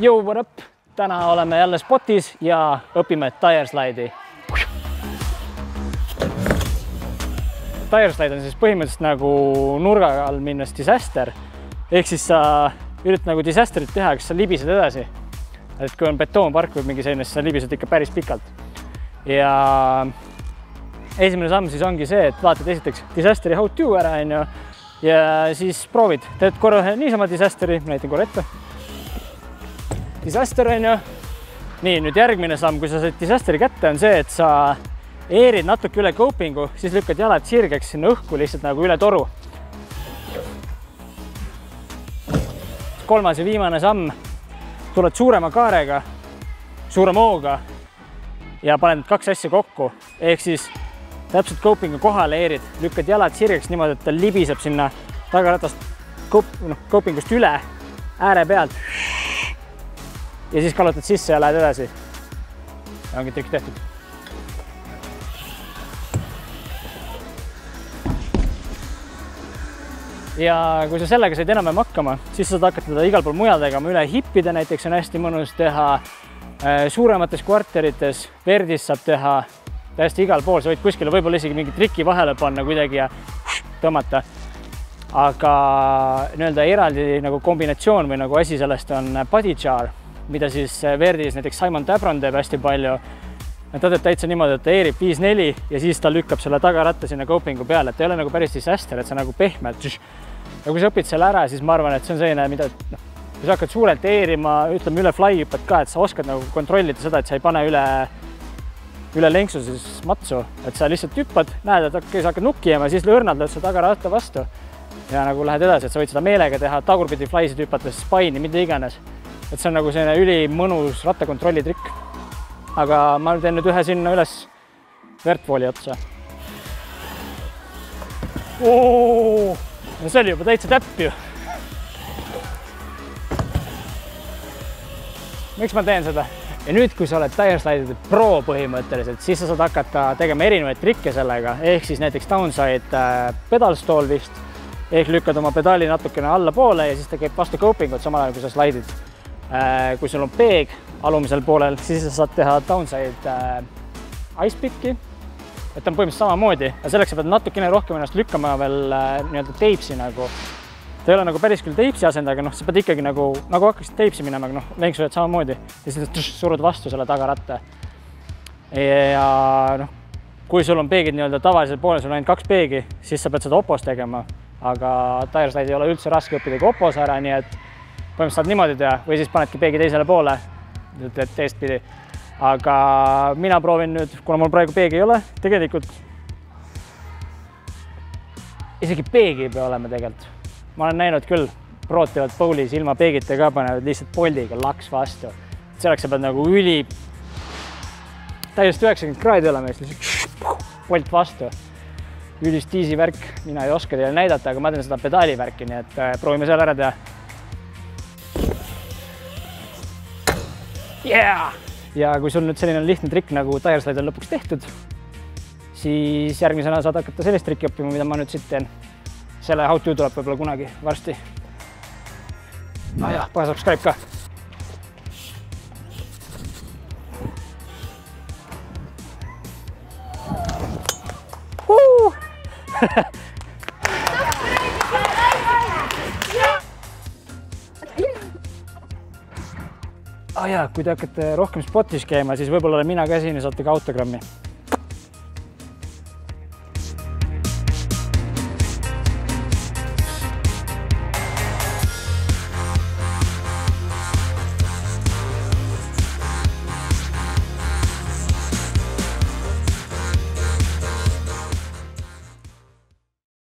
Yo, what up? Täna oleme jälle spotis ja õpime tire slide'i. Tire slide on siis põhimõtteliselt nagu nurga all minnes disaster. Ehk siis sa üritad nagu disasterit teha, kas sa libised edasi. Et kui on betoonpark või mingi selline, siis sa libised ikka päris pikalt. Ja esimene samm siis ongi see, et vaatad esiteks disasteri how to ära, ja siis proovid. Teed korra niisama disasteri, näitan korra ette. Disaster on ju. Nii, nüüd järgmine samm, kui sa said disasteri kätte, on see, et sa eerid natuke üle copingu, siis lükkad jalad sirgeks sinna õhku lihtsalt nagu üle toru. Kolmas ja viimane samm. Tuled suurema kaarega, suurema hooga ja paned kaks asja kokku. Ehk siis täpselt copingu kohale eerid, lükkad jalad sirgeks niimoodi, et ta libiseb sinna tagaratast copingust üle ääre pealt. Ja siis kallutad sisse ja lähed edasi. Ja ongi trikk tehtud. Ja kui sa sellega said enam hakkama, siis saad hakata teda igal pool mujal tegema. Üle hippide näiteks on hästi mõnus teha, suuremates kvarterites, verdis saab teha täiesti igal pool. Sa võid kuskile võib-olla isegi mingi triki vahele panna kuidagi ja tõmmata. Aga nii-öelda eraldi nagu kombinatsioon või nagu asi sellest on body jar, mida siis verdis näiteks Simon Tabron teeb hästi palju. Ta teeb täitsa niimoodi, et ta eerib 5-4 ja siis ta lükkab selle tagaratta sinna copingu peale, et ta ei ole nagu päris disaster, et see nagu pehmelt. Ja kui sa õpid selle ära, siis ma arvan, et see on selline, mida kui sa hakkad suurelt eerima, ütleme üle fly hüppad ka, et sa oskad nagu kontrollida seda, et sa ei pane üle lenksu siis matsu, et sa lihtsalt hüppad, näed, et okei, sa hakkad nukki jääma, siis lõõrnad lööd seda tagaratta vastu ja nagu lähed edasi, et sa võid seda meelega teha, tagurpidi flysid hüpates, spine'i, mida iganes. Et see on nagu selline ülimõnus rattakontrolli trikk. Aga ma teen nüüd ühe sinna üles vertvooli otsa. See oli juba täitsa täpp ju. Miks ma teen seda? Ja nüüd, kui sa oled tire slide'ide pro põhimõtteliselt, siis sa saad hakata tegema erinevaid trikke sellega. Ehk siis näiteks downside pedal stall vist. Ehk lükkad oma pedaali natukene alla poole ja siis ta käib vastu copingut samal ajal, kui sa slaidid. Kui sul on peeg alumisel poolel, siis sa saad teha downside ice pick'i, et on põhimõtteliselt samamoodi, ja selleks sa pead natukene rohkem ennast lükkama veel nii-öelda teipsi nagu. Ta ei ole nagu päris küll teipsi asend, aga sa pead ikkagi nagu hakkaksid teipsi minema, aga lenksu oled samamoodi ja siis surud vastu selle tagaratta. Ja kui sul on peegid nii-öelda tavalisel poolel, sul on ainult 2 peegi, siis sa pead seda opos tegema, aga tire slide ei ole üldse raske õppida kui opos ära, nii et põhimõtteliselt saad niimoodi teha või siis panedki peegi teisele poole, teed teistpidi. Aga mina proovin nüüd, kuna mul praegu peegi ei ole, tegelikult isegi peegi ei pea olema tegelikult. Ma olen näinud küll, prootivad bowlis ilma peegite ka panevad lihtsalt poldiga laks vastu. Selleks sa pead nagu täiesti 90 kraadi olema, lihtsalt polt vastu. Ülist easy värk, mina ei oska teile näidata, aga ma teen seda pedaali värki, nii et proovime seal ära teha. Yeah! Ja kui sul nüüd selline lihtne trikk nagu tire slide on lõpuks tehtud, siis järgmisena saad hakata sellist trikki õppima, mida ma nüüd siit teen. Selle how to tuleb võib-olla kunagi varsti. Ja, pane subscribe ka. Ja kui te hakkate rohkem spotis käima, siis võib-olla olen mina käsini, saate ka autogrammi.